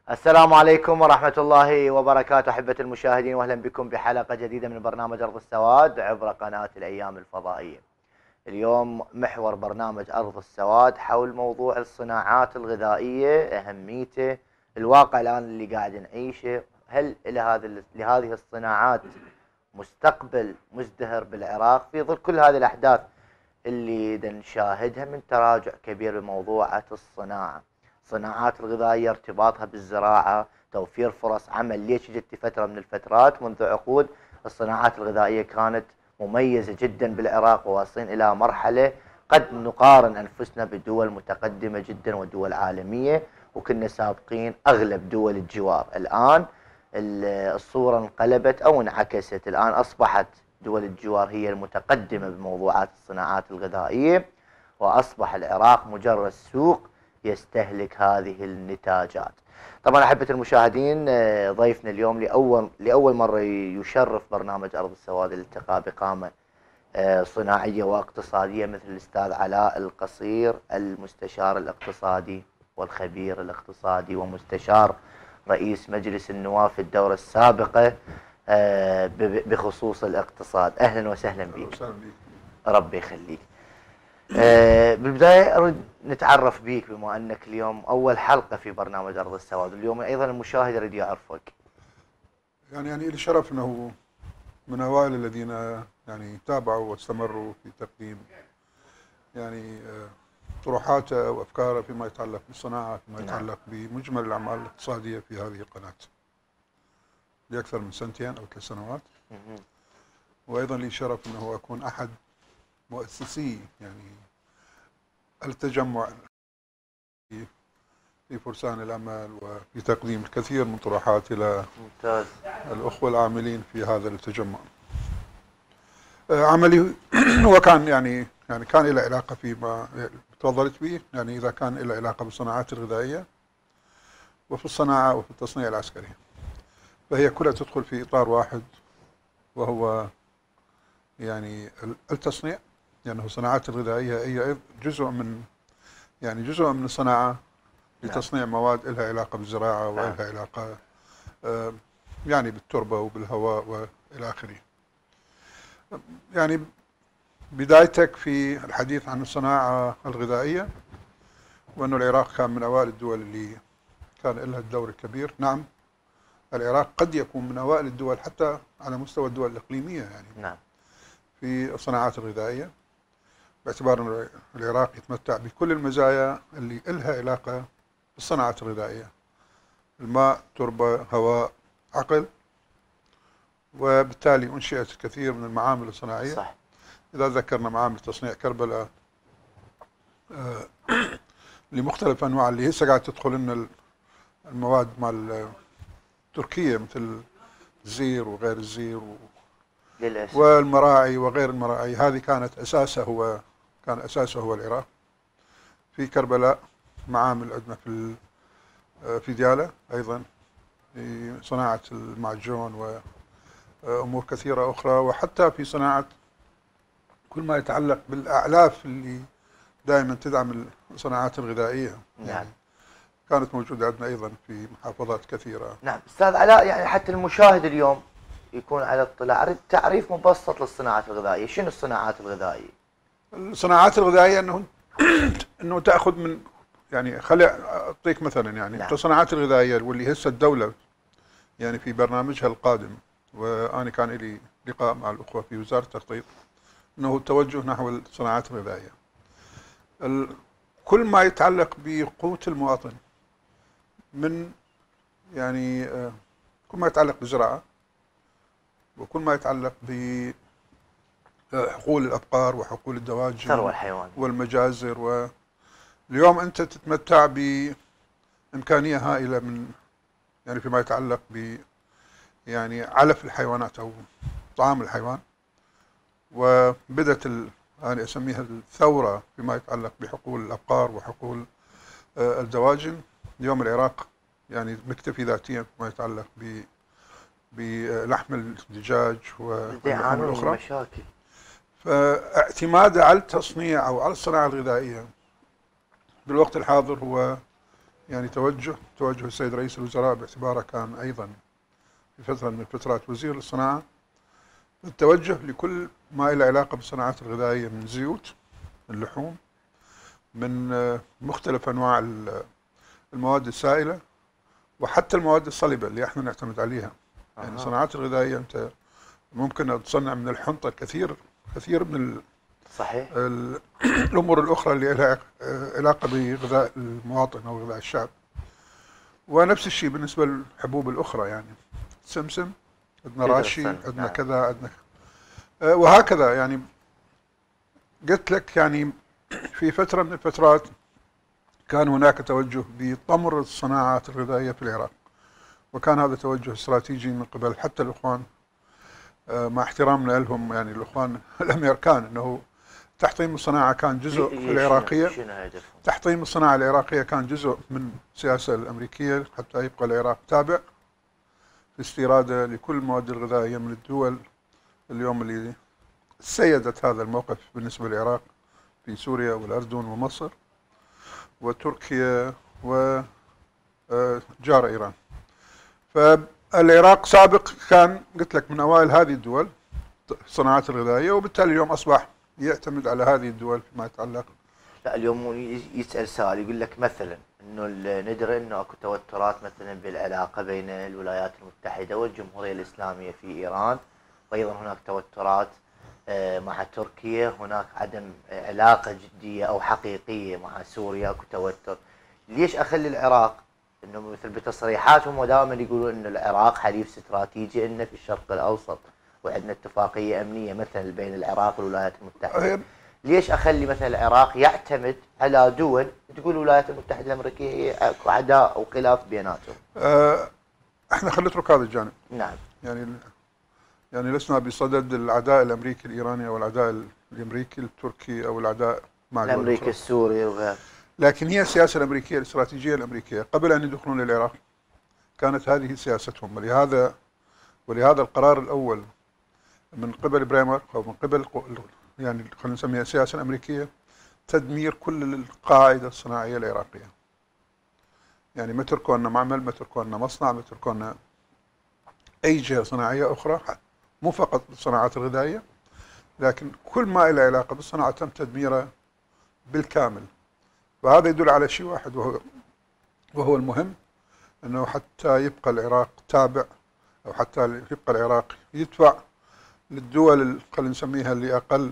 السلام عليكم ورحمة الله وبركاته أحبة المشاهدين، وأهلا بكم بحلقة جديدة من برنامج أرض السواد عبر قناة الأيام الفضائية. اليوم محور برنامج أرض السواد حول موضوع الصناعات الغذائية، أهميته، الواقع الآن اللي قاعد نعيشه. هل لهذه الصناعات مستقبل مزدهر بالعراق في ظل كل هذه الأحداث اللي نشاهدها من تراجع كبير بموضوعات الصناعات الغذائية، ارتباطها بالزراعة، توفير فرص عمل. ليش جت فترة من الفترات منذ عقود الصناعات الغذائية كانت مميزة جدا بالعراق، وواصلين إلى مرحلة قد نقارن أنفسنا بدول متقدمة جدا ودول عالمية، وكنا سابقين أغلب دول الجوار. الآن الصورة انقلبت أو انعكست، الآن أصبحت دول الجوار هي المتقدمة بموضوعات الصناعات الغذائية، وأصبح العراق مجرد سوق يستهلك هذه النتاجات. طبعا أحبة المشاهدين، ضيفنا اليوم لأول مرة يشرف برنامج أرض السواد الالتقاء بقامة صناعية واقتصادية مثل الأستاذ علاء القصير، المستشار الاقتصادي والخبير الاقتصادي ومستشار رئيس مجلس النواب في الدورة السابقة بخصوص الاقتصاد. أهلا وسهلا بك. ربي يخليك. بالبداية أريد نتعرف بيك، بما أنك اليوم أول حلقة في برنامج أرض السواد، اليوم أيضا المشاهد يريد يعرفك. يعني لي شرف أنه من أوائل الذين يعني تابعوا واستمروا في تقديم يعني طروحاته وأفكاره فيما يتعلق بالصناعة، فيما يتعلق بمجمل الأعمال الاقتصادية في هذه القناة لأكثر من 2 أو 3 سنوات. وأيضا لي شرف أنه أكون أحد مؤسسي يعني التجمع في فرسان الأمل، وفي تقديم الكثير من طروحات إلى ممتاز. الأخوة العاملين في هذا التجمع. عملي وكان يعني كان له علاقة فيما تفضلت به، يعني إذا كان له علاقة بالصناعات الغذائية وفي الصناعة وفي التصنيع العسكري، فهي كلها تدخل في إطار واحد، وهو يعني التصنيع. لأنه الصناعات الغذائية هي جزء من الصناعة لتصنيع مواد لها علاقة بالزراعة ولها علاقة يعني بالتربة وبالهواء وإلى آخره. يعني بدايتك في الحديث عن الصناعة الغذائية، وأنه العراق كان من أوائل الدول اللي كان لها الدور الكبير. نعم، العراق قد يكون من أوائل الدول حتى على مستوى الدول الإقليمية يعني في الصناعات الغذائية، باعتبار أن العراق يتمتع بكل المزايا اللي لها علاقة بالصناعات الغذائية: الماء، تربة، هواء، عقل. وبالتالي أنشئت الكثير من المعامل الصناعية. صح. إذا ذكرنا معامل تصنيع كربلاء لمختلف أنواع اللي هسه قاعد تدخل لنا المواد مال تركيا، مثل الزير وغير الزير والمراعي وغير المراعي. هذه كان أساسه هو العراق. في كربلاء معامل عندنا في ديالى أيضا في صناعة المعجون وأمور كثيرة أخرى، وحتى في صناعة كل ما يتعلق بالأعلاف اللي دائما تدعم الصناعات الغذائية. يعني كانت موجودة عندنا أيضا في محافظات كثيرة. نعم أستاذ علاء، يعني حتى المشاهد اليوم يكون على اطلاع، أريد تعريف مبسط للصناعات الغذائية. شنو الصناعات الغذائية؟ الصناعات الغذائية أنه تأخذ من، يعني خلي أعطيك مثلا يعني الصناعات الغذائية واللي هسه الدولة يعني في برنامجها القادم، وأنا كان لي لقاء مع الأخوة في وزارة التخطيط، أنه التوجه نحو الصناعات الغذائية. كل ما يتعلق بقوت المواطن، من يعني كل ما يتعلق بالزراعة، وكل ما يتعلق بحقول الأبقار وحقول الدواجن والمجازر. واليوم أنت تتمتع بإمكانية هائلة من يعني فيما يتعلق ب يعني علف الحيوانات أو طعام الحيوان. وبدت أنا أسميها الثورة فيما يتعلق بحقول الأبقار وحقول الدواجن. اليوم العراق يعني مكتفي ذاتيا فيما يتعلق بلحم الدجاج واللحوم الأخرى. مشاكل. فاعتماده على التصنيع أو على الصناعة الغذائية بالوقت الحاضر هو يعني توجه السيد رئيس الوزراء باعتباره كان أيضا في فترة من الفترات وزير الصناعة، التوجه لكل ما له علاقة بالصناعات الغذائية، من زيوت، من لحوم، من مختلف أنواع المواد السائلة، وحتى المواد الصلبة اللي احنا نعتمد عليها. يعني الصناعات الغذائية أنت ممكن أن تصنع من الحنطة كثير من صحيح. الأمور الأخرى اللي لها علاقة بغذاء المواطن أو غذاء الشعب. ونفس الشيء بالنسبة للحبوب الأخرى، يعني سمسم، عندنا راشي، عندنا نعم. كذا، عندنا وهكذا. يعني قلت لك يعني في فترة من الفترات كان هناك توجه بطمر الصناعات الغذائية في العراق، وكان هذا توجه استراتيجي من قبل حتى الإخوان، مع احترامنا لهم، يعني الإخوان الأمريكان، أنه تحطيم الصناعة كان جزء العراقية. تحطيم الصناعة العراقية كان جزء من السياسة الأمريكية حتى يبقى العراق تابع في استيراده لكل المواد الغذائية من الدول اليوم اللي سيدت هذا الموقف بالنسبة للعراق، في سوريا والأردن ومصر وتركيا وجار إيران. فالعراق سابق كان قلت لك من أوائل هذه الدول الصناعات الغذائية، وبالتالي اليوم أصبح يعتمد على هذه الدول فيما يتعلق. لا اليوم يسأل سؤال، يقول لك مثلا انه ندري انه اكو توترات مثلا بالعلاقه بين الولايات المتحده والجمهوريه الاسلاميه في ايران، وايضا هناك توترات مع تركيا، هناك عدم علاقه جديه او حقيقيه مع سوريا، اكو توتر. ليش اخلي العراق انه مثل بتصريحاتهم ودائما يقولون انه العراق حليف استراتيجي لنا في الشرق الاوسط، وعندنا اتفاقيه امنيه مثلا بين العراق والولايات المتحده. ليش اخلي مثلا العراق يعتمد على دول تقول الولايات المتحده الامريكيه اكو عداء او خلاف بيناتهم؟ احنا خلينا نترك هذا الجانب. نعم. يعني لسنا بصدد العداء الامريكي الايراني او العداء الامريكي التركي او العداء مع الامريكي السوري وغيره، لكن هي السياسه الامريكيه الاستراتيجيه الامريكيه قبل ان يدخلون للعراق كانت هذه سياستهم، ولهذا القرار الاول من قبل بريمر او من قبل يعني خلينا نسميها السياسه الامريكيه تدمير كل القاعده الصناعيه العراقيه. يعني ما تركوا لنا معمل، ما تركوا لنا مصنع، ما تركوا لنا اي جهه صناعيه اخرى، مو فقط بالصناعات الغذائيه، لكن كل ما له علاقه بالصناعه تم تدميره بالكامل. فهذا يدل على شيء واحد، وهو المهم، انه حتى يبقى العراق تابع، او حتى يبقى العراق يدفع للدول خلينا نسميها اللي اقل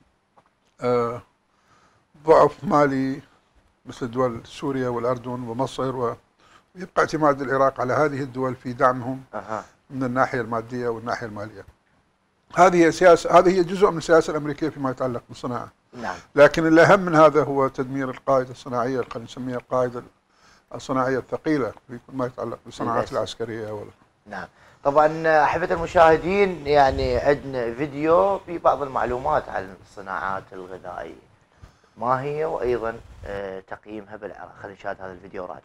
ضعف مالي، مثل دول سوريا والاردن ومصر، ويبقى اعتماد العراق على هذه الدول في دعمهم من الناحيه الماديه والناحيه الماليه. هذه هي سياسه، هذه هي جزء من السياسه الامريكيه فيما يتعلق بالصناعه. نعم. لكن الاهم من هذا هو تدمير القاعده الصناعيه، خلينا نسميها القاعده الصناعيه الثقيله فيما يتعلق بالصناعات العسكريه نعم. طبعا احبة المشاهدين، يعني عندنا فيديو في بعض المعلومات عن الصناعات الغذائيه ما هي، وايضا تقييمها بالعراق. خلينا نشاهد هذا الفيديو راجع.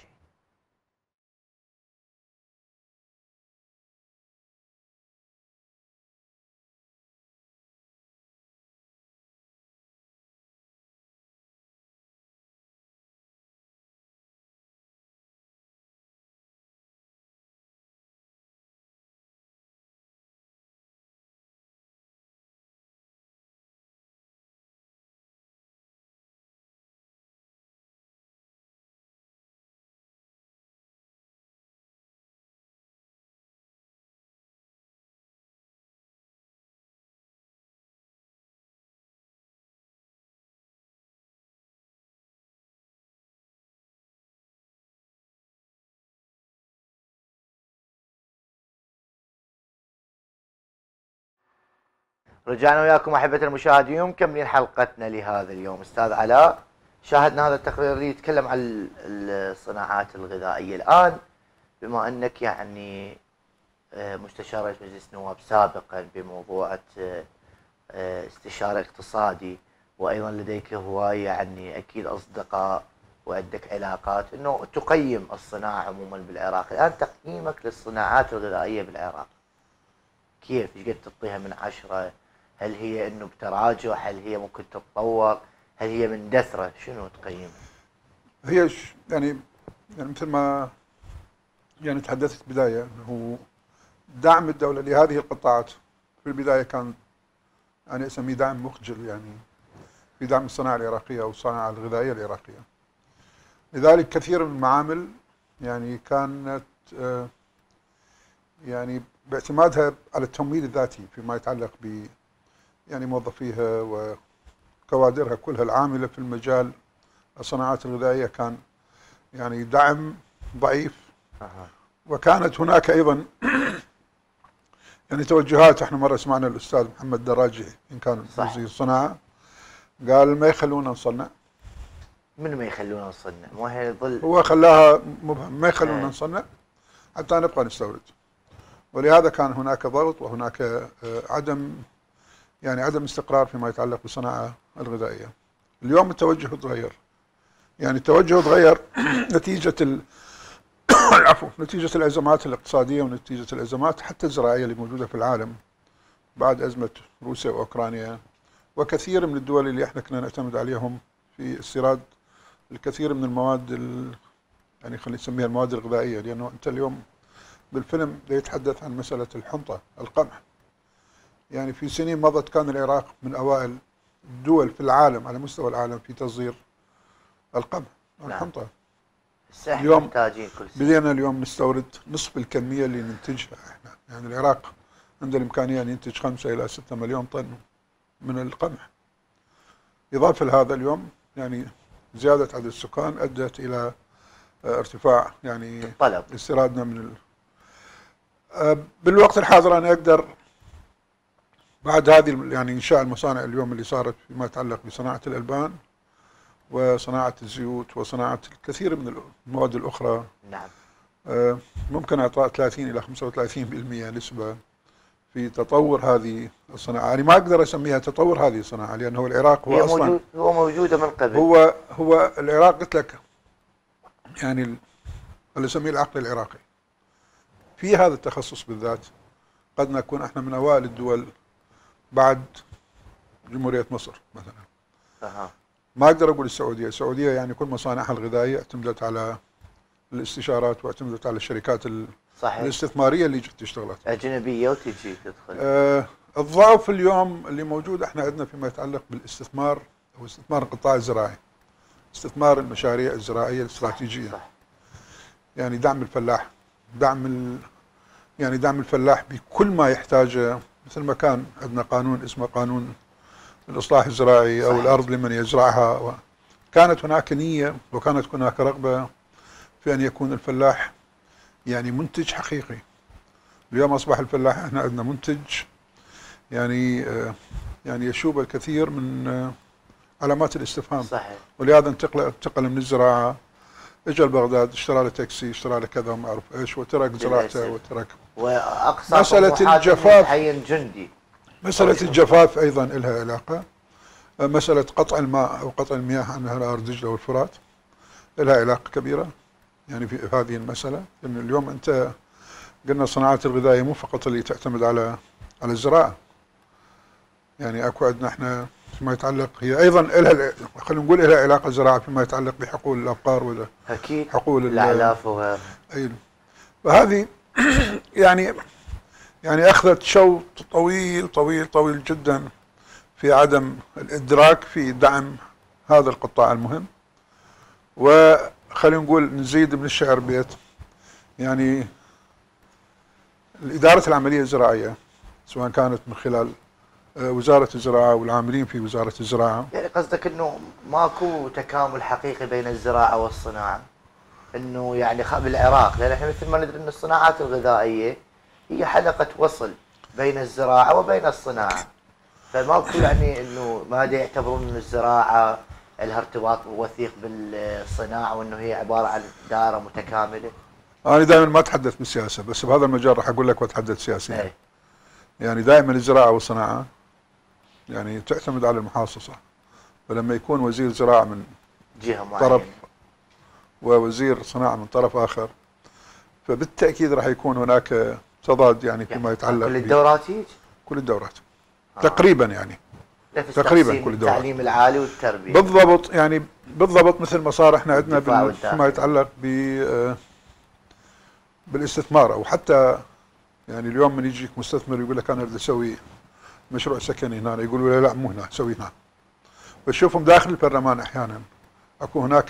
رجعنا وياكم احبة المشاهدين مكملين حلقتنا لهذا اليوم. استاذ علاء، شاهدنا هذا التقرير اللي يتكلم عن الصناعات الغذائيه. الان بما انك يعني مستشار رئيس مجلس النواب سابقا بموضوع استشاري اقتصادي، وايضا لديك هوايه يعني اكيد اصدقاء وعندك علاقات انه تقيم الصناعه عموما بالعراق. الان تقييمك للصناعات الغذائيه بالعراق كيف؟ ايش قد تعطيها من 10؟ هل هي انه بتراجع؟ هل هي ممكن تتطور؟ هل هي مندثره؟ شنو تقيمها؟ هي يعني يعني مثل ما يعني تحدثت بداية أنه دعم الدولة لهذه القطاعات في البداية كان أنا أسميه دعم مخجل، يعني في دعم الصناعة العراقية أو الصناعة الغذائية العراقية. لذلك كثير من المعامل يعني كانت يعني باعتمادها على التمويل الذاتي فيما يتعلق ب يعني موظفيها وكوادرها كلها العاملة في المجال الصناعات الغذائية كان يعني دعم ضعيف. وكانت هناك أيضا يعني توجهات. احنا مرة سمعنا الأستاذ محمد دراجي إن كان وزير الصناعة قال ما يخلونا نصنع. من ما يخلونا نصنع؟ مو هي ظل هو خلاها مبهم، ما يخلونا نصنع حتى نبقى نستورد. ولهذا كان هناك ضغط وهناك عدم استقرار فيما يتعلق بالصناعة الغذائية. اليوم التوجه تغير، يعني التوجه تغير نتيجة العفو، نتيجة الأزمات الاقتصادية ونتيجة الأزمات حتى الزراعية اللي موجودة في العالم بعد أزمة روسيا وأوكرانيا، وكثير من الدول اللي احنا كنا نعتمد عليهم في استيراد الكثير من المواد يعني خلينا نسميها المواد الغذائية. لأنه أنت اليوم بالفيلم يتحدث عن مسألة الحنطة، القمح. يعني في سنين مضت كان العراق من أوائل الدول في العالم على مستوى العالم في تصدير القمح والحنطة. اليوم محتاجين كل سنة. بدينا اليوم نستورد نصف الكمية اللي ننتجها احنا. يعني العراق عنده الإمكانية أن ينتج 5 إلى 6 مليون طن من القمح. إضافة لهذا اليوم يعني زيادة عدد السكان أدت إلى ارتفاع يعني طلب استيرادنا من بالوقت الحاضر أنا أقدر بعد هذه يعني إنشاء المصانع اليوم اللي صارت فيما يتعلق بصناعة الألبان وصناعة الزيوت وصناعة الكثير من المواد الأخرى. نعم. ممكن إعطاء 30 إلى 35% نسبة في تطور هذه الصناعة. يعني ما أقدر أسميها تطور هذه الصناعة لأنه العراق هو أصلا هو موجودة من قبل. هو العراق قلت لك يعني اللي يسميه العقل العراقي في هذا التخصص بالذات. قد نكون احنا من أوائل الدول بعد جمهورية مصر مثلا. ما أقدر أقول السعودية يعني كل مصانعها الغذائية اعتمدت على الاستشارات واعتمدت على الشركات صحيح. الاستثمارية اللي جت اشتغلت أجنبية وتجي تدخل. الضعف اليوم اللي موجود احنا عندنا فيما يتعلق بالاستثمار أو استثمار القطاع الزراعي، استثمار المشاريع الزراعية الاستراتيجية. صح. يعني دعم الفلاح، دعم الفلاح بكل ما يحتاجه. مثل ما كان عندنا قانون اسمه قانون الإصلاح الزراعي أو الأرض لمن يزرعها، كانت هناك نية وكانت هناك رغبة في أن يكون الفلاح يعني منتج حقيقي. اليوم أصبح الفلاح احنا عندنا منتج يعني يشوب الكثير من علامات الاستفهام. صحيح. ولهذا انتقل من الزراعة، اجى لبغداد، اشترى له تاكسي، اشترى له كذا وما اعرف ايش، وترك زراعته وترك. واقصى مسألة الجفاف، حي جندي. مسألة الجفاف أيضا لها علاقة. مسألة قطع الماء أو قطع المياه عن نهر دجلة والفرات لها علاقة كبيرة يعني في هذه المسألة. لأن اليوم أنت قلنا الصناعات الغذائية مو فقط اللي تعتمد على الزراعة. يعني أكو عندنا احنا فيما يتعلق هي أيضا لها خلينا نقول لها علاقة الزراعة فيما يتعلق بحقول الأبقار ولا أكيد حقول الأعلاف وغيرها. أي. فهذه يعني أخذت شوط طويل طويل طويل جدا في عدم الإدراك في دعم هذا القطاع المهم. وخلينا نقول نزيد من الشعر بيت، يعني الإدارة العملية الزراعية سواء كانت من خلال وزارة الزراعة والعاملين في وزارة الزراعة. يعني قصدك انه ماكو تكامل حقيقي بين الزراعة والصناعة، انه يعني بالعراق، لان احنا مثل ما ندري ان الصناعات الغذائية هي حلقة وصل بين الزراعة وبين الصناعة، فماكو يعني انه ما يعتبرون ان الزراعة لها ارتباط وثيق بالصناعة وانه هي عبارة عن دائرة متكاملة. أنا دائما ما أتحدث بالسياسة، بس بهذا المجال راح أقول لك وأتحدث سياسيا. يعني دائما الزراعة والصناعة يعني تعتمد على المحاصصة. فلما يكون وزير زراعة من جهة طرف ووزير صناعة من طرف آخر، فبالتأكيد راح يكون هناك تضاد يعني فيما يتعلق كل الدورات كل الدورات تقريبا يعني. نفس تقريبا كل دورة التعليم العالي والتربيه بالضبط، يعني بالضبط مثل ما صار احنا عندنا الدفاع فيما يتعلق بالاستثمار، او حتى يعني اليوم من يجيك مستثمر يقول لك انا بدي اسوي مشروع سكني هنا، يقولوا له لا مو هنا، سوي هنا. بشوفهم داخل البرلمان احيانا اكو هناك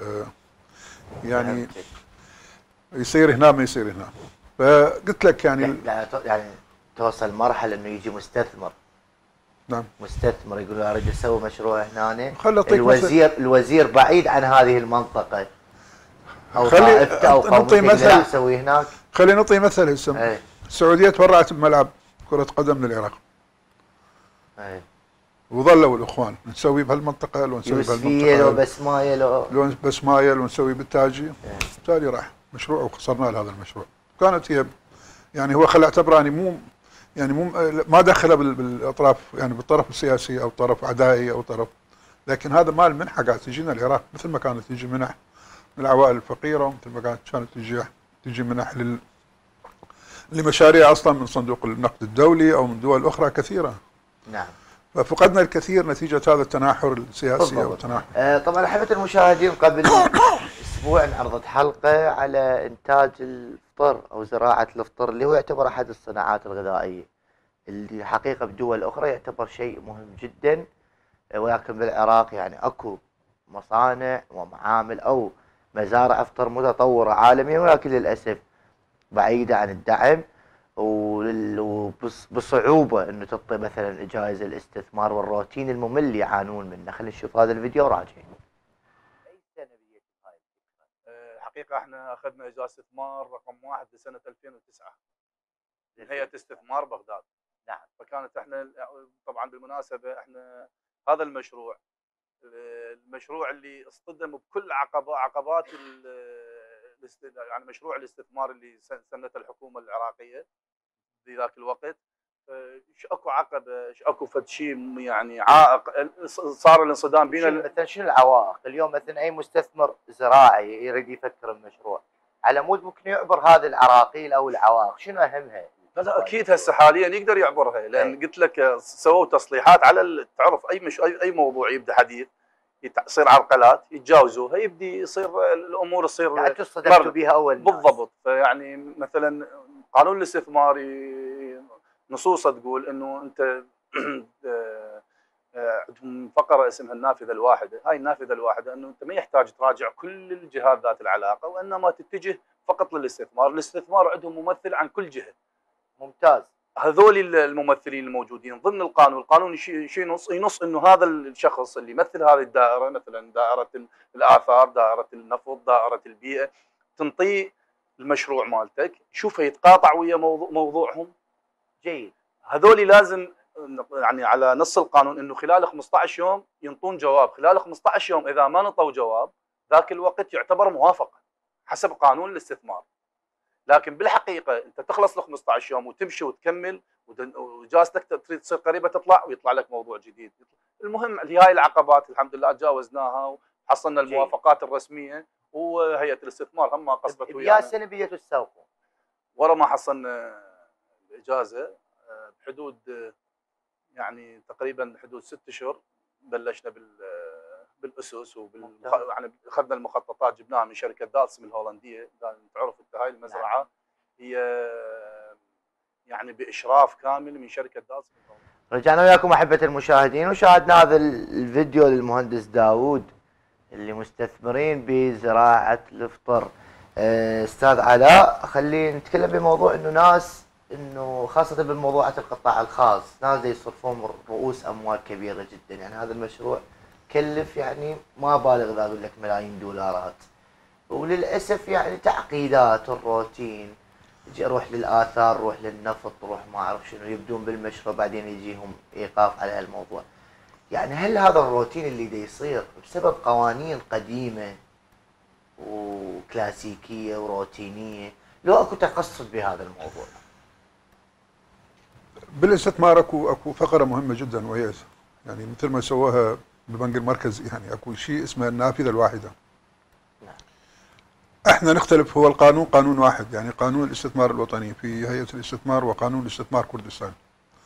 يعني يصير هنا ما يصير هنا. فقلت لك يعني يعني توصل مرحله انه يجي مستثمر، نعم مستثمر يقول له اريد اسوي مشروع هنا، الوزير بعيد عن هذه المنطقه او خلي طائفته او قومته، مثل لا اسوي هناك. خلينا نعطي مثل هسه السعوديه تبرعت بملعب كره قدم للعراق، وظلوا الاخوان نسوي بهالمنطقه، لو نسوي بهالمنطقه، لو بسمايه، لو بسمايه، لو نسوي بالتاجي. بالتالي راح مشروع وخسرنا لهذا المشروع. كانت هي يعني هو خلى اعتبره يعني مو ما دخل بالاطراف، يعني بالطرف السياسي او طرف عدائي او طرف، لكن هذا مال منحه قاعد تجينا العراق مثل ما كانت تجي منح من العوائل الفقيره، ومثل ما كانت تجي منح لمشاريع اصلا من صندوق النقد الدولي او من دول اخرى كثيره. نعم. ففقدنا الكثير نتيجه هذا التناحر السياسي او التناحر. طبعا احبه المشاهدين، قبل اسبوع انعرضت حلقه على انتاج الفطر او زراعه الفطر، اللي هو يعتبر احد الصناعات الغذائيه اللي حقيقه بدول اخرى يعتبر شيء مهم جدا، ولكن بالعراق يعني اكو مصانع ومعامل او مزارع افطر متطوره عالميا، ولكن للاسف بعيده عن الدعم وبصعوبه انه تعطي مثلا جائزه الاستثمار، والروتين الممل يعانون منه. خلينا نشوف هذا الفيديو وراجعين. حقيقه احنا اخذنا اجازه استثمار رقم 1 لسنه 2009 من هيئه استثمار بغداد. نعم. فكانت احنا طبعا بالمناسبه احنا هذا المشروع اللي اصطدم بكل عقبات يعني مشروع الاستثمار اللي سنته الحكومه العراقيه في ذاك الوقت. ايش اكو عقبه، ايش اكو فد شيء يعني عائق صار الانصدام بينا. مثلا شنو العوائق اليوم؟ مثلا اي مستثمر زراعي يريد يفكر بمشروع على مود ممكن يعبر هذه العراقيل او العوائق، شنو اهمها؟ لا اكيد هسه حاليا يقدر يعبرها، لان قلت لك سووا تصليحات على تعرف اي موضوع يبدا حديث يصير عرقلات يتجاوزوها، يبدي يصير الامور تصير يعني تصدمتوا بها اول ناس. بالضبط. فيعني مثلا قانون الاستثمار نصوصه تقول انه انت فقره اسمها النافذه الواحده، هاي النافذه الواحده انه انت ما يحتاج تراجع كل الجهات ذات العلاقه، وانما تتجه فقط للاستثمار، الاستثمار عندهم ممثل عن كل جهه. ممتاز. هذول الممثلين الموجودين ضمن القانون ينص انه هذا الشخص اللي يمثل هذه الدائره، مثلا دائره الاثار، دائره النفط، دائره البيئه، تنطيه المشروع مالتك، شوفه يتقاطع ويا موضوعهم. جيد. هذول لازم يعني على نص القانون انه خلال 15 يوم ينطون جواب، خلال 15 يوم اذا ما نطوا جواب ذاك الوقت يعتبر موافقه حسب قانون الاستثمار. لكن بالحقيقه انت تخلص ل 15 يوم وتمشي وتكمل واجازتك تريد تصير قريبه تطلع ويطلع لك موضوع جديد. المهم هاي العقبات الحمد لله تجاوزناها وحصلنا الموافقات الرسميه، وهيئه الاستثمار هم قصبت ويانا. بيا سنه بيتوا تسوقوا؟ ورا ما حصلنا الاجازه بحدود يعني تقريبا حدود 6 اشهر بلشنا بالاسس يعني اخذنا المخططات جبناها من شركه دالسم الهولنديه. تعرف انت هاي المزرعه هي يعني باشراف كامل من شركه دالسم الهولنديه. رجعنا وياكم احبه المشاهدين، وشاهدنا هذا الفيديو للمهندس داوود اللي مستثمرين بزراعه الفطر. استاذ علاء، خلينا نتكلم بموضوع انه خاصه بالموضوعات القطاع الخاص ناس يصرفون رؤوس اموال كبيره جدا، يعني هذا المشروع كلف يعني ما بالغ اذا اقول لك ملايين دولارات، وللاسف يعني تعقيدات الروتين، يجي اروح للاثار، روح للنفط، روح ما اعرف شنو، يبدون بالمشروع بعدين يجيهم ايقاف على هالموضوع. يعني هل هذا الروتين اللي دا يصير بسبب قوانين قديمه وكلاسيكيه وروتينيه، لو اكو تقصد بهذا الموضوع؟ بالاستثمار اكو فقره مهمه جدا، وهي يعني مثل ما سووها بالبنك المركزي، يعني اكو شيء اسمه النافذه الواحده. نعم. احنا نختلف، هو القانون قانون واحد، يعني قانون الاستثمار الوطني في هيئه الاستثمار وقانون الاستثمار كردستان.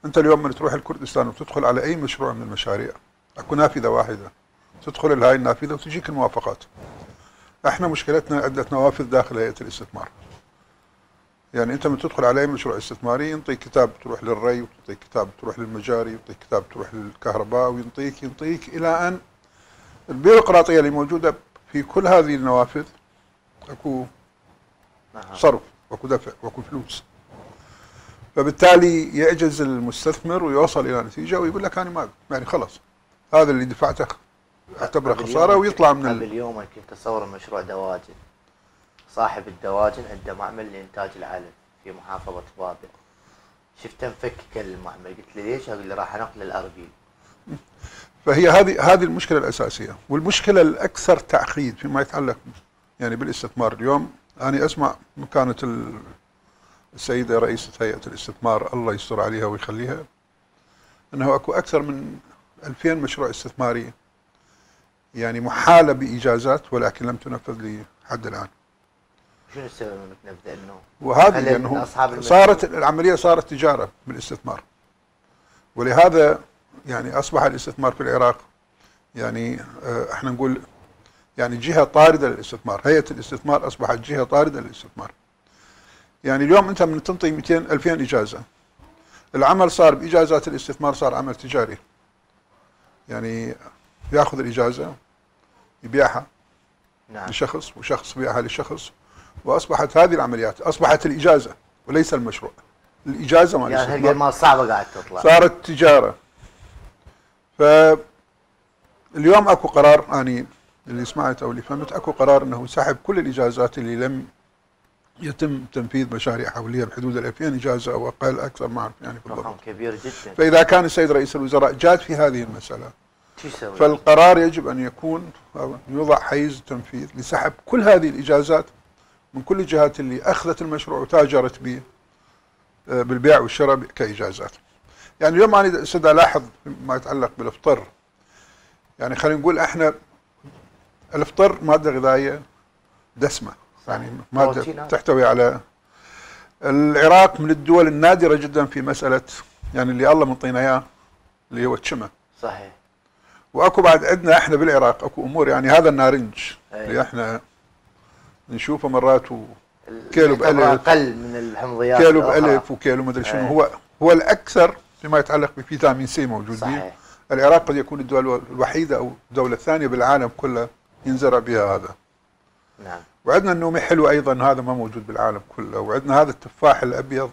انت اليوم من تروح الكردستان وتدخل على اي مشروع من المشاريع، اكو نافذه واحده، تدخل لهاي النافذه وتجيك الموافقات. احنا مشكلتنا عده نوافذ داخل هيئه الاستثمار. يعني انت من تدخل على اي مشروع استثماري ينطيك كتاب تروح للري، ويعطيك كتاب تروح للمجاري، ويعطيك كتاب تروح للكهرباء، وينطيك الى ان البيروقراطيه اللي موجوده في كل هذه النوافذ اكو صرف، واكو دفع، واكو فلوس. فبالتالي يعجز المستثمر ويوصل الى نتيجه ويقول لك انا ما يعني خلاص هذا اللي دفعته اعتبره خساره ويطلع من قبل يوم كنت اصور مشروع دواجن. صاحب الدواجن عنده معمل لانتاج العلف في محافظه بابل. شفته مفكك المعمل، قلت له ليش؟ قال لي راح انقل الاربيل. فهي هذه المشكله الاساسيه، والمشكله الاكثر تعقيد فيما يتعلق يعني بالاستثمار. اليوم انا اسمع مكانه السيده رئيسه هيئه الاستثمار الله يستر عليها ويخليها، انه اكو اكثر من 2000 مشروع استثماري يعني محاله باجازات ولكن لم تنفذ لحد الان. شنو السبب انه تنفذ؟ انه وهذه لانه صارت العمليه صارت تجاره بالاستثمار، ولهذا يعني اصبح الاستثمار في العراق يعني احنا نقول يعني جهه طارده للاستثمار. هيئه الاستثمار اصبحت جهه طارده للاستثمار. يعني اليوم انت من تنطي 2000 اجازه، العمل صار باجازات الاستثمار صار عمل تجاري. يعني ياخذ الاجازه يبيعها لشخص، وشخص يبيعها لشخص، واصبحت هذه العمليات اصبحت الاجازه وليس المشروع. الاجازه مال يعني هالقد صعبه قاعد تطلع، صارت تجاره. فاليوم اكو قرار، اني اللي سمعت او اللي فهمت اكو قرار انه سحب كل الاجازات اللي لم يتم تنفيذ مشاريع حوليه بحدود 2000 اجازه او اقل، اكثر ما اعرف يعني بالضبط. رقم كبير جدا. فاذا كان السيد رئيس الوزراء جاد في هذه المساله شو يسوي؟ فالقرار يجب ان يكون أو يوضع حيز تنفيذ لسحب كل هذه الاجازات من كل الجهات اللي اخذت المشروع وتاجرت به بالبيع والشراء كاجازات. يعني اليوم انا استدعي الاحظ ما يتعلق بالافطار. يعني خلينا نقول احنا الافطار ماده غذائيه دسمه، يعني ماده تحتوي على. العراق من الدول النادره جدا في مساله يعني اللي الله منطينا اياه اللي هو الشمه. صحيح. واكو بعد عندنا احنا بالعراق اكو امور، يعني هذا النارنج اللي احنا نشوفه مرات كيلو بألف، اقل من الحمضيات، كيلو بألف وكيلو مدري شنو. هو الاكثر فيما يتعلق بفيتامين سي موجود به. العراق قد يكون الدولة الوحيدة او الدولة الثانية بالعالم كله ينزرع بها هذا. نعم. وعندنا النومي حلو ايضا، هذا ما موجود بالعالم كله. وعندنا هذا التفاح الابيض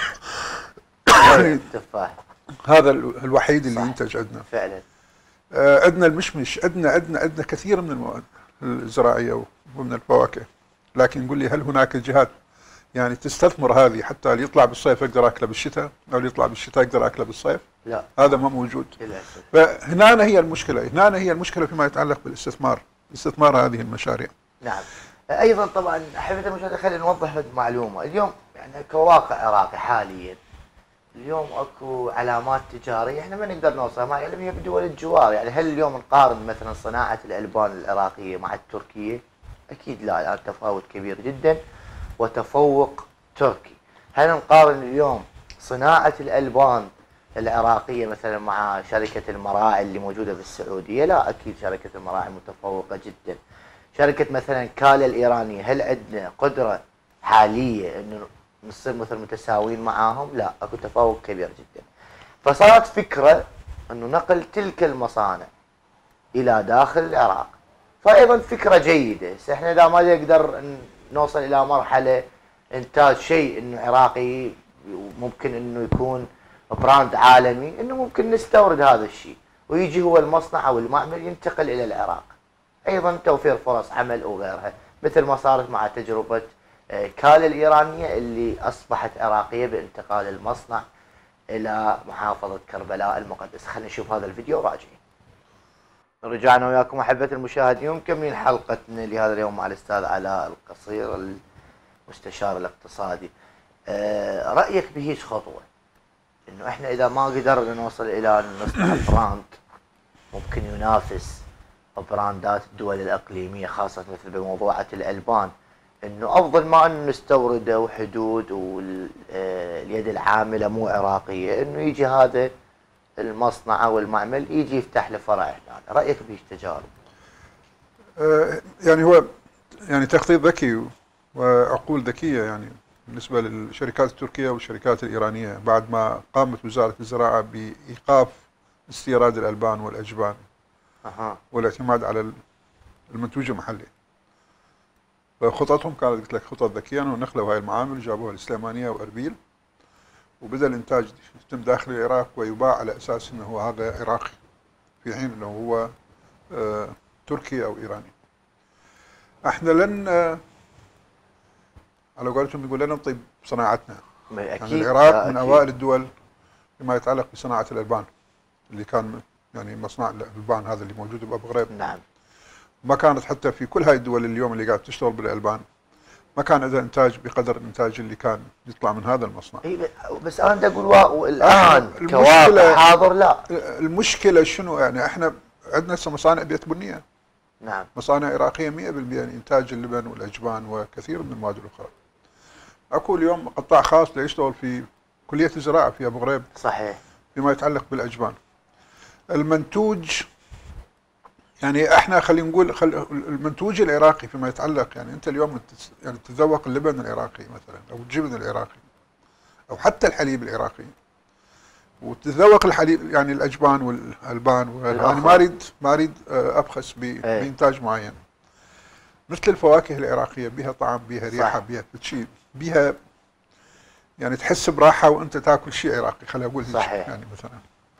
التفاح هذا الوحيد اللي ينتج عندنا فعلا. عندنا المشمش، عندنا كثير من المواد الزراعيه ومن الفواكه. لكن نقول لي هل هناك جهات يعني تستثمر هذه حتى اللي يطلع بالصيف اقدر اكله بالشتاء، او اللي يطلع بالشتاء اقدر اكله بالصيف؟ لا، هذا ما موجود. للاسف. فهنا هي المشكله فيما يتعلق بالاستثمار، استثمار هذه المشاريع. نعم. ايضا طبعا احبتي المشاهدين خلينا نوضح معلومه. اليوم يعني كواقع عراقي حاليا اليوم اكو علامات تجاريه احنا ما نقدر نوصلها مع العلم هي بدول الجوار. يعني هل اليوم نقارن مثلا صناعه الالبان العراقيه مع التركيه؟ اكيد لا، يعني تفاوت كبير جدا وتفوق تركي. هل نقارن اليوم صناعه الالبان العراقيه مثلا مع شركه المراعي اللي موجوده بالسعوديه؟ لا، اكيد شركه المراعي متفوقه جدا. شركه مثلا كالا الايرانيه هل عندنا قدره حاليه انه نصير مثل متساويين معاهم؟ لا، اكو تفاوت كبير جدا. فصارت فكره انه نقل تلك المصانع الى داخل العراق، فايضا فكره جيده. احنا اذا ما نقدر نوصل الى مرحله انتاج شيء انه عراقي ممكن انه يكون براند عالمي، انه ممكن نستورد هذا الشيء ويجي هو المصنع او المعمل ينتقل الى العراق. ايضا توفير فرص عمل وغيرها، مثل ما صارت مع تجربه كالا الإيرانية اللي أصبحت عراقية بانتقال المصنع إلى محافظة كربلاء المقدسة. خلينا نشوف هذا الفيديو وراجعين. رجعنا وياكم أحبة المشاهدين ومكملين حلقتنا لهذا اليوم مع الأستاذ علاء القصير المستشار الاقتصادي. رأيك بهيج خطوة إنه إحنا إذا ما قدرنا نوصل إلى أن نصنع براند ممكن ينافس براندات الدول الإقليمية خاصة مثل بموضوعة الألبان، انه افضل ما انه نستورده وحدود واليد العامله مو عراقيه، انه يجي هذا المصنع او المعمل يجي يفتح له فرع هنا. رايك بهيج تجارب؟ يعني هو يعني تخطيط ذكي وعقول ذكيه يعني بالنسبه للشركات التركيه والشركات الايرانيه، بعد ما قامت وزاره الزراعه بايقاف استيراد الالبان والاجبان والاعتماد على المنتوج المحلي. فخططهم كانت قلت لك خطط ذكيه، ونخلوا هاي المعامل وجابوها السليمانيه واربيل، وبدا الانتاج يتم داخل العراق ويباع على اساس انه هذا عراقي، في حين انه هو تركي او ايراني. احنا لن على قولتهم يقول لن نطيب صناعتنا. اكيد يعني العراق من اوائل الدول فيما يتعلق بصناعه الالبان، اللي كان يعني مصنع الالبان هذا اللي موجود بابو غريب. نعم. ما كانت حتى في كل هاي الدول اليوم اللي قاعد تشتغل بالالبان ما كان عندها انتاج بقدر الانتاج اللي كان يطلع من هذا المصنع. بس انا بدي اقول الان كواقع حاضر لا. المشكله شنو؟ يعني احنا عندنا مصانع بيت بنيه. نعم. مصانع عراقيه 100% انتاج اللبن والاجبان وكثير من المواد الاخرى. اكو اليوم قطاع خاص يشتغل في كليه الزراعه في ابو غريب. صحيح. فيما يتعلق بالاجبان. المنتوج يعني احنا خلينا نقول المنتوج العراقي فيما يتعلق، يعني انت اليوم يعني تتذوق اللبن العراقي مثلا او الجبن العراقي او حتى الحليب العراقي، وتتذوق الحليب يعني الاجبان والالبان، يعني ما اريد ابخس بانتاج معين. مثل الفواكه العراقيه بها طعم، بها ريحه، بها كل شيء، بها يعني تحس براحه وانت تاكل شيء عراقي، خليني اقول صحيح. يعني مثلا.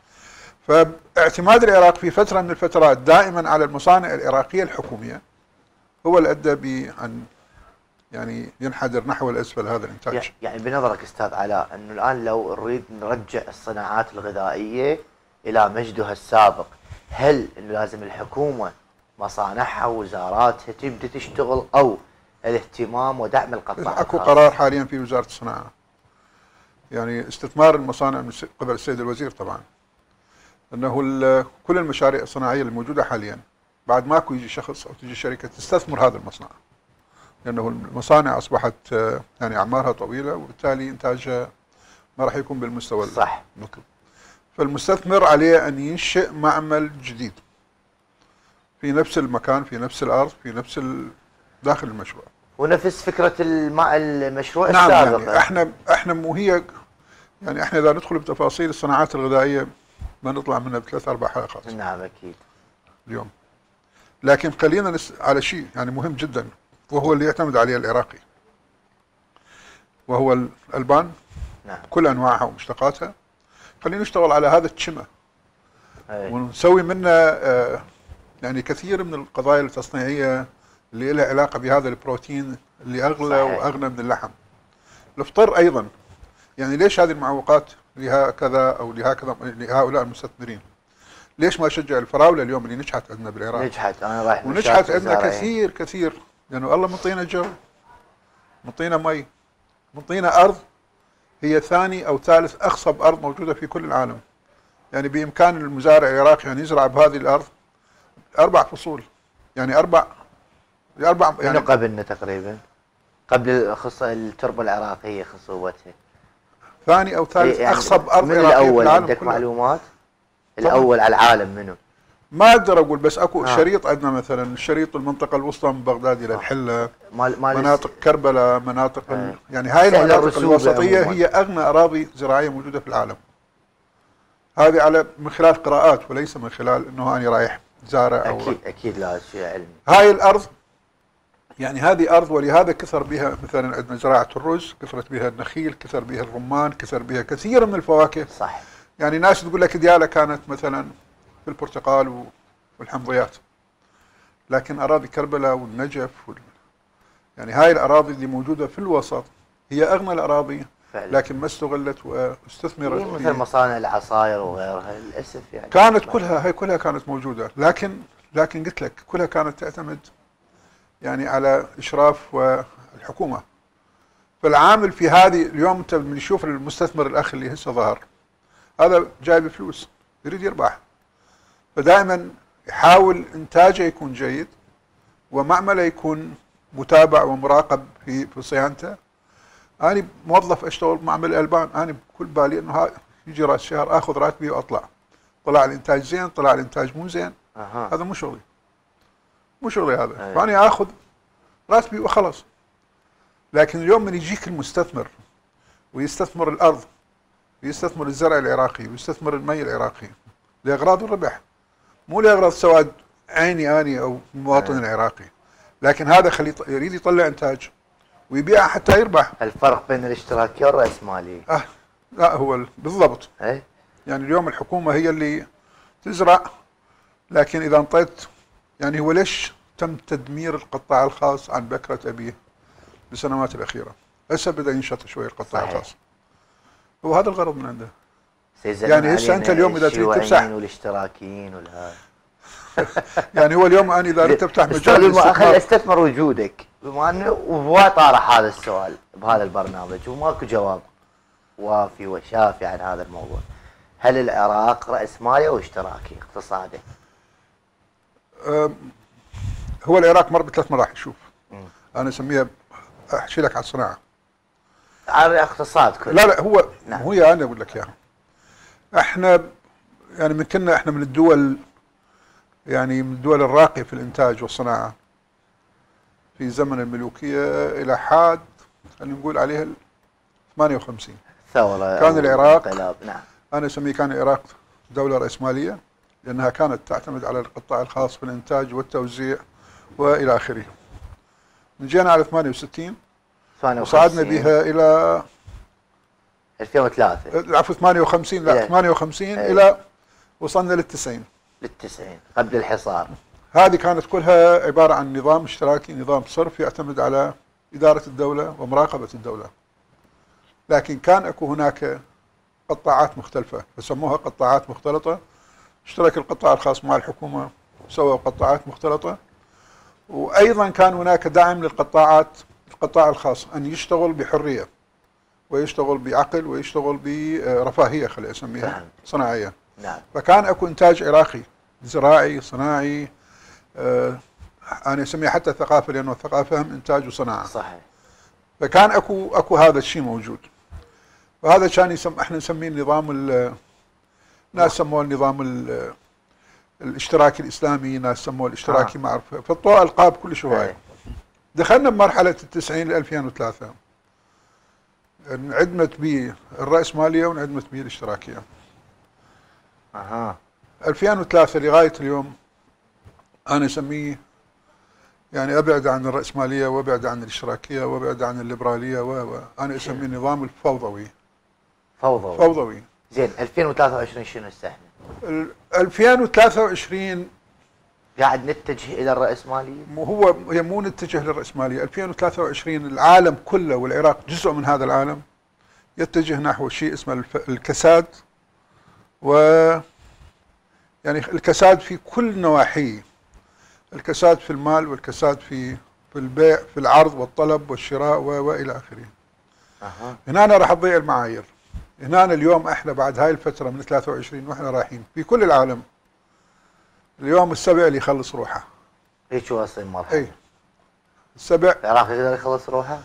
فاعتماد العراق في فتره من الفترات دائما على المصانع العراقيه الحكوميه هو اللي ادى بان يعني ينحدر نحو الاسفل هذا الانتاج. يعني بنظرك استاذ علاء انه الان لو نريد نرجع الصناعات الغذائيه الى مجدها السابق، هل انه لازم الحكومه مصانعها ووزاراتها تبدا تشتغل، او الاهتمام ودعم القطاع اكو قرار حاليا في وزاره الصناعه يعني استثمار المصانع من قبل السيد الوزير طبعا، انه كل المشاريع الصناعيه الموجوده حاليا بعد ماكو يجي شخص او تجي شركه تستثمر هذا المصنع، لانه المصانع اصبحت يعني اعمارها طويله وبالتالي انتاجها ما راح يكون بالمستوى صح المطلوب. فالمستثمر عليه ان ينشئ معمل جديد في نفس المكان، في نفس الارض، في نفس داخل المشروع، ونفس فكره المشروع نعم السابق. يعني احنا مو هي يعني احنا اذا ندخل بتفاصيل الصناعات الغذائيه ما نطلع منها بثلاث اربع حلقات. نعم اكيد. اليوم لكن خلينا على شيء يعني مهم جدا وهو اللي يعتمد عليه العراقي، وهو الالبان. نعم. كل انواعها ومشتقاتها. خلينا نشتغل على هذا التشمه ونسوي منه يعني كثير من القضايا التصنيعيه اللي لها علاقه بهذا البروتين اللي اغلى صحيح. واغنى من اللحم. الفطر ايضا، يعني ليش هذه المعوقات لهكذا او لهكذا لهؤلاء المستثمرين؟ ليش ما نشجع الفراوله اليوم اللي نجحت عندنا بالعراق؟ نجحت، انا رايح ونجحت عندنا كثير كثير، لانه يعني الله منطينا جو، منطينا مي، منطينا ارض هي ثاني او ثالث اخصب ارض موجوده في كل العالم. يعني بامكان المزارع العراقي ان يزرع بهذه الارض 4 فصول، يعني اربع يعني قبلنا تقريبا قبل التربه العراقيه خصوبتها ثاني او ثالث يعني اخصب ارض عراقيه في العالم. عندك معلومات؟ الاول على العالم منو؟ ما اقدر اقول، بس اكو شريط عندنا مثلا شريط المنطقه الوسطى من بغداد الى الحله، مناطق كربلاء، مناطق يعني هاي المناطق الوسطيه هي اغنى اراضي زراعيه موجوده في العالم. هذه على من خلال قراءات وليس من خلال انه انا رايح زارع او اكيد لا شيء علمي. هاي الارض يعني هذه ارض، ولهذا كثر بها مثلا عندنا زراعه الرز، كثرت بها النخيل، كثر بها الرمان، كثر بها كثير من الفواكه. صح. يعني ناس تقول لك ديالى كانت مثلا في البرتقال والحمضيات، لكن اراضي كربلاء والنجف يعني هاي الاراضي اللي موجوده في الوسط هي اغنى الاراضي فعلا. لكن ما استغلت واستثمرت مثل مصانع العصائر وغيرها للاسف يعني كانت كلها كانت موجوده، لكن قلت لك كلها كانت تعتمد يعني على اشراف والحكومه. فالعامل في هذه اليوم انت من يشوف المستثمر الاخ اللي هسه ظهر، هذا جايب فلوس يريد يربح، فدائما يحاول انتاجه يكون جيد ومعمله يكون متابع ومراقب في صيانته. أنا موظف أشتغل بمعمل الألبان، أنا بكل بالي إنه يجي رأس الشهر آخذ راتبي وأطلع. طلع الإنتاج زين، طلع الإنتاج مو زين، هذا مو شغلي، مو شغلي هذا. فأنا آخذ راتبي وخلص. لكن اليوم من يجيك المستثمر ويستثمر الأرض ويستثمر الزرع العراقي ويستثمر المي العراقي لأغراض الربح، مو لأغراض سواد عيني أنا أو المواطن العراقي، لكن هذا يريد يطلع إنتاج ويبيعها حتى يربح. الفرق بين الاشتراكية والرأسمالية. لا هو بالضبط. يعني اليوم الحكومة هي اللي تزرع، لكن إذا انطيت، يعني هو ليش تم تدمير القطاع الخاص عن بكرة أبيه بالسنوات الأخيرة؟ هسه بدأ ينشط شوي القطاع الخاص. هو هذا الغرض من عنده. يعني هسه أنت اليوم إذا تريد تفتح والاشتراكيين والهاي يعني هو اليوم أنا إذا أردت أفتح مجال خلي استثمر وجودك، بما أنه وهو طارح هذا السؤال بهذا البرنامج وماكو جواب وافي وشافي عن هذا الموضوع. هل العراق رأسمالي أو اشتراكي اقتصادي؟ هو العراق مر بثلاث مراحل. شوف أنا أسميها، أحكي لك على الصناعة، على الاقتصاد كله. لا هو نعم. هو أنا أقول لك إياها. إحنا يعني إحنا من الدول، يعني من الدول الراقية في الإنتاج والصناعة في زمن الملوكية إلى حد خلينا نقول عليها 58 ثورة كان العراق نعم. أنا أسميه كان العراق دولة رأسمالية، لأنها كانت تعتمد على القطاع الخاص في الإنتاج والتوزيع وإلى آخره. جينا على 68 وصعدنا بها إلى 2003 عفوا 58 لا 58 إلى وصلنا لل90 قبل الحصار. هذه كانت كلها عبارة عن نظام اشتراكي، نظام صرف يعتمد على إدارة الدولة ومراقبة الدولة. لكن كان أكو هناك قطاعات مختلفة فسموها قطاعات مختلطة. اشترك القطاع الخاص مع الحكومة، سووا قطاعات مختلطة. وأيضا كان هناك دعم للقطاع الخاص أن يشتغل بحرية ويشتغل بعقل ويشتغل برفاهية، خلي أسميها صناعية. نعم. فكان أكو إنتاج عراقي زراعي صناعي، أنا أسميها حتى ثقافة، لأنه الثقافة هم إنتاج وصناعة. صحيح. فكان أكو هذا الشيء موجود. وهذا كان احنا نسميه النظام، ناس سموه النظام الاشتراكي الإسلامي، ناس سموه الاشتراكي مع فالطوى ألقاب كل شوية. دخلنا بمرحلة ال90 ل 2003 انعدمت به الرأسمالية وانعدمت به الاشتراكية. 2003 لغاية اليوم أنا أسميه يعني أبعد عن الرأسمالية وأبعد عن الاشتراكية وأبعد عن الليبرالية وأنا أسميه النظام الفوضوي. فوضوي. زين 2023 شنو السحنة؟ 2023 قاعد نتجه إلى الرأسمالية؟ هي مو نتجه للرأسمالية. 2023 العالم كله والعراق جزء من هذا العالم يتجه نحو شيء اسمه الكساد، و يعني الكساد في كل نواحيه، الكساد في المال والكساد في البيع، في العرض والطلب والشراء والى اخره. هنا أنا راح تضيع المعايير. هنا اليوم احنا بعد هاي الفتره من 23 واحنا رايحين في كل العالم اليوم السبع اللي يخلص روحه. هيك واصل مرحله. اي السبع. العراق يقدر يخلص روحه؟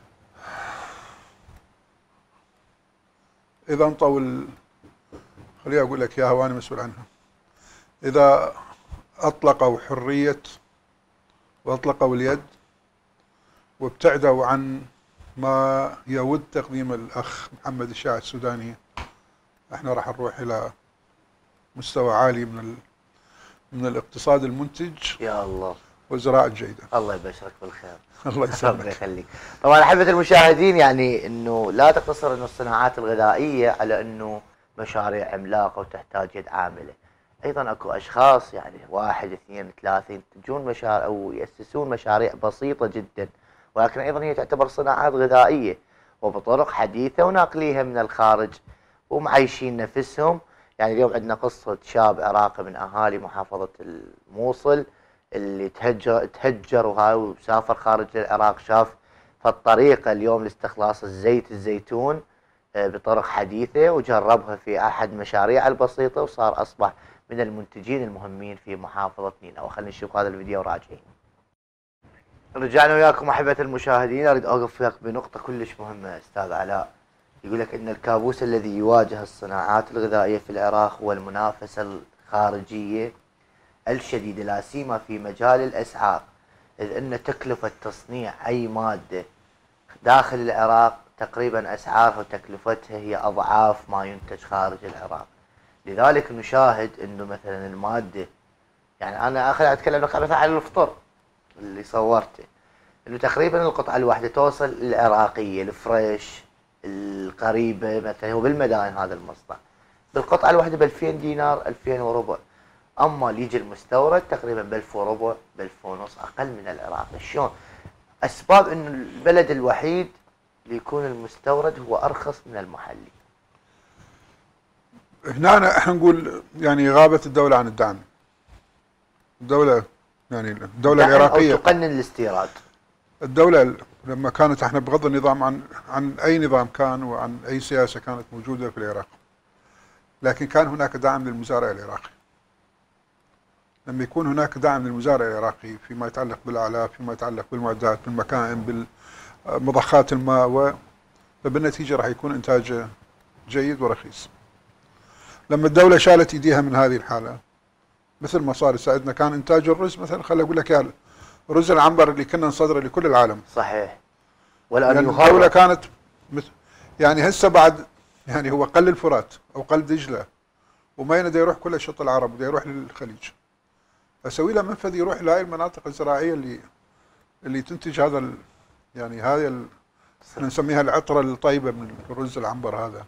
اذا انطوا خليني اقول لك اياها وانا مسؤول عنها. اذا اطلقوا حريه واطلقوا اليد وابتعدوا عن ما يود تقديم الاخ محمد الشاعر السوداني، احنا راح نروح الى مستوى عالي من الاقتصاد المنتج يا الله والزراعه الجيده. الله يبشرك بالخير. الله يسلمك. ربنا يخليك. طبعا احبة المشاهدين، يعني انه لا تقتصر انه الصناعات الغذائيه على انه مشاريع عملاقه وتحتاج يد عامله، ايضا اكو اشخاص يعني 1 2 3 ينتجون مشاريع او ياسسون مشاريع بسيطه جدا، ولكن ايضا هي تعتبر صناعات غذائيه وبطرق حديثه وناقليها من الخارج ومعيشين نفسهم. يعني اليوم عندنا قصه شاب عراقي من اهالي محافظه الموصل اللي تهجر وهاي وسافر خارج العراق، شاف فالطريقه اليوم لاستخلاص الزيت الزيتون بطرق حديثه وجربها في احد مشاريعه البسيطه وصار اصبح من المنتجين المهمين في محافظه نينوى. خلينا نشوف هذا الفيديو وراجعين. رجعنا وياكم احبة المشاهدين. اريد اوقف وياك بنقطة كلش مهمة استاذ علاء. يقول لك ان الكابوس الذي يواجه الصناعات الغذائية في العراق هو المنافسة الخارجية الشديدة، لا سيما في مجال الاسعار، اذ ان تكلفة تصنيع اي مادة داخل العراق تقريبا اسعارها وتكلفتها هي اضعاف ما ينتج خارج العراق. لذلك نشاهد انه مثلا المادة، يعني انا خليني اتكلم لك مثلا عن الفطر اللي صورته، انه تقريبا القطعه الواحده توصل العراقيه الفريش القريبه، مثلا هو بالمدائن هذا المصنع بالقطعه الواحده ب 2000 دينار 2000 وربع، اما اللي يجي المستورد تقريبا ب 1000 وربع ب 1000 ونص اقل من العراق. شلون؟ اسباب انه البلد الوحيد اللي يكون المستورد هو ارخص من المحلي. هنا احنا نقول يعني غابت الدولة عن الدعم. الدولة يعني الدولة العراقية او تقنن الاستيراد. الدولة لما كانت احنا بغض النظام عن اي نظام كان وعن اي سياسة كانت موجودة في العراق، لكن كان هناك دعم للمزارع العراقي. لما يكون هناك دعم للمزارع العراقي فيما يتعلق بالاعلاف، فيما يتعلق بالمعدات، بالمكائن، بالمضخات الماء، فبالنتيجة راح يكون انتاج جيد ورخيص. لما الدولة شالت ايديها من هذه الحالة، مثل ما صار يساعدنا كان انتاج الرز مثلا، خليني اقول لك يا رز العنبر اللي كنا نصدره لكل العالم. صحيح. والان يعني الدولة كانت يعني هسه بعد يعني هو قل الفرات او قل دجلة وما ينادي يروح كل الشط العرب، بده يروح للخليج. اسوي له منفذ يروح لهاي المناطق الزراعية اللي تنتج هذا يعني هذه احنا نسميها العطرة الطيبة من الرز العنبر هذا.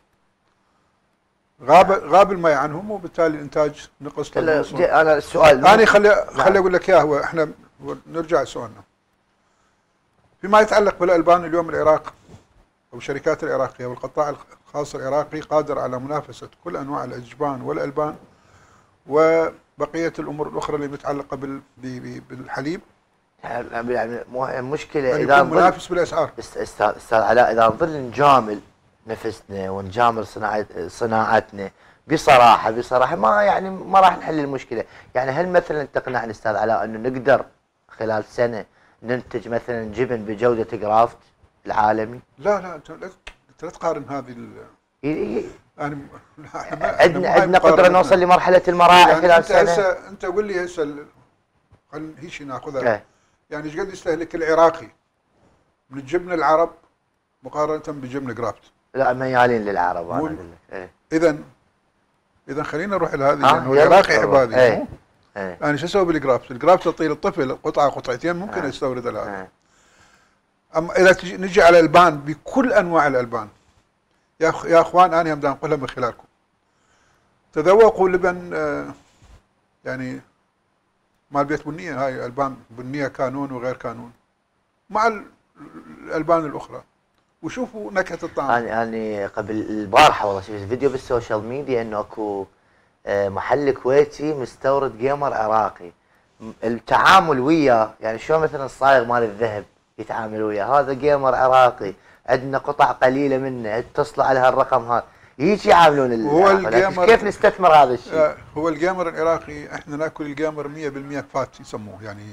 غاب الماء عنهم وبالتالي الانتاج نقص. انا السؤال انا خلي اقول لك اياه. هو احنا نرجع لسؤالنا فيما يتعلق بالالبان. اليوم العراق او الشركات العراقيه والقطاع الخاص العراقي قادر على منافسه كل انواع الاجبان والالبان وبقيه الامور الاخرى اللي متعلقه بالحليب. يعني المشكله يعني اذا منافس بالاسعار. استاذ علاء، اذا نظل نجامل نفسنا ونجامل صناعتنا بصراحه ما راح نحل المشكله. يعني هل مثلا تقنعني استاذ علاء انه نقدر خلال سنه ننتج مثلا جبن بجوده جرافت العالمي؟ لا انت لا تقارن هذه يعني عندنا قدره نوصل لمرحله المراعي يعني خلال سنه. انت قول لي هسه خلينا هيك ناخذها. يعني ايش قد يستهلك العراقي من الجبن العرب مقارنه بجبن جرافت؟ لا ميالين للعرب انا اقول لك. اذا خلينا نروح الى هذه لانه العراقي عبادي. يعني شو اسوي بالجرافت؟ الجرافت تعطي للطفل قطعه قطعتين ممكن يستورد هذا. اما اذا نجي على الالبان بكل انواع الالبان، يا اخوان انا بدي انقلها من خلالكم. تذوقوا لبن يعني مال بيت بنيه، هاي البان بنيه كانون وغير كانون مع الالبان الاخرى وشوفوا نكهه الطعم. انا قبل البارحه والله شفت فيديو بالسوشيال ميديا انه اكو محل كويتي مستورد جيمر عراقي. التعامل وياه يعني شلون مثلا الصايغ مال الذهب يتعامل وياه، هذا جيمر عراقي عندنا قطع قليله منه اتصلوا على هالرقم هذا، هيك يعاملون هو الجيمر. كيف نستثمر هذا الشيء؟ هو الجيمر العراقي احنا ناكل الجيمر 100% فات يسموه، يعني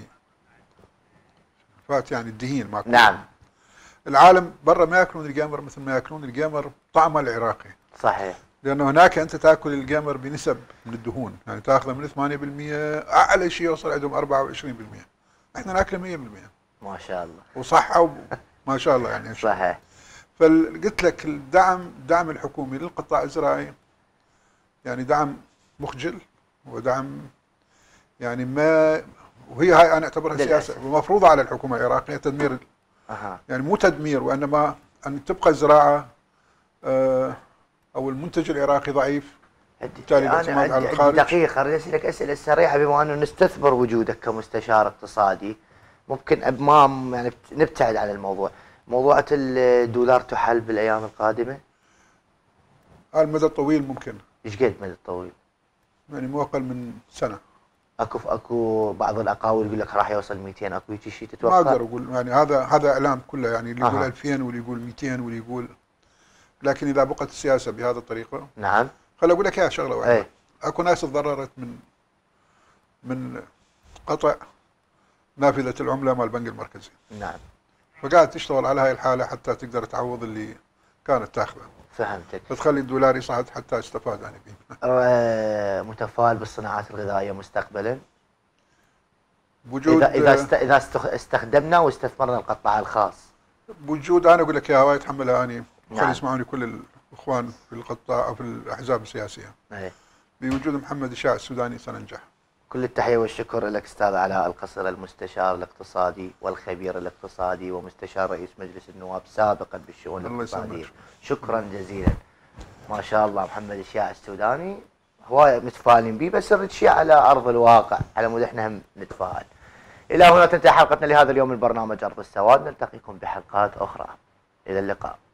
فات يعني الدهين ماكل. نعم. العالم برا ما ياكلون الجيمر مثل ما ياكلون الجيمر طعمه العراقي. صحيح. لانه هناك انت تاكل الجيمر بنسب من الدهون، يعني تاخذه من 8%، اعلى شيء يوصل عندهم 24%. احنا ناكله 100%. ما شاء الله. وصحه ما شاء الله يعني. صحيح. فقلت لك الدعم الحكومي للقطاع الزراعي يعني دعم مخجل ودعم يعني ما، وهي هاي انا اعتبرها سياسه مفروضه على الحكومه العراقيه تدمير. يعني مو تدمير، وانما ان تبقى الزراعه او المنتج العراقي ضعيف، بالتالي الاعتماد على الخارج. دقيقه اريد اسالك اسئله سريعه بما انه نستثمر وجودك كمستشار اقتصادي، ممكن ما يعني نبتعد عن الموضوع، موضوع الدولار تحل بالايام القادمه؟ على المدى الطويل ممكن. ايش قد المدى الطويل؟ يعني مو اقل من سنه. اكو بعض الاقاويل يقول لك راح يوصل 200، اكو شيء تتوقع؟ ما اقدر اقول، يعني هذا اعلام كله، يعني اللي يقول 2000 واللي يقول 200 واللي يقول، لكن اذا بقت السياسه بهذه الطريقه. نعم. خل اقول لك يا شغله واحده. اكو ناس تضررت من قطع نافذة العملة مال البنك المركزي. نعم. فقاعد تشتغل على هاي الحالة حتى تقدر تعوض اللي كانت تاخذه. فهمتك. فتخلي الدولار يصعد حتى استفاد أنا به. متفائل بالصناعات الغذائية مستقبلا؟ بوجود إذا استخدمنا واستثمرنا القطاع الخاص. بوجود أنا أقول لك يا هواي يتحملها أني نعم. خلي يسمعوني كل الإخوان في القطاع أو في الأحزاب السياسية. أيه. بوجود محمد الشاع السوداني سننجح. كل التحية والشكر لك أستاذ علاء القصر، المستشار الاقتصادي والخبير الاقتصادي ومستشار رئيس مجلس النواب سابقا بالشؤون الاقتصادية. شكرا جزيلا. ما شاء الله محمد الشاع السوداني هواية متفائلين به، بس نريد شيء على أرض الواقع على مود احنا هم نتفائل. إلى هنا تنتهي حلقتنا لهذا اليوم من برنامج أرض السواد، نلتقيكم بحلقات أخرى. إلى اللقاء.